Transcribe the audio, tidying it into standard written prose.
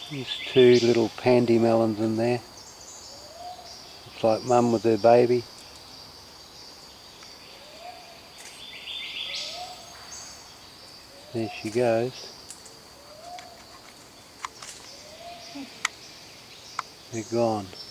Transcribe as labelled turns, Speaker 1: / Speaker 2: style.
Speaker 1: There's two little pandy melons in there. Looks like mum with her baby. There she goes. They're gone.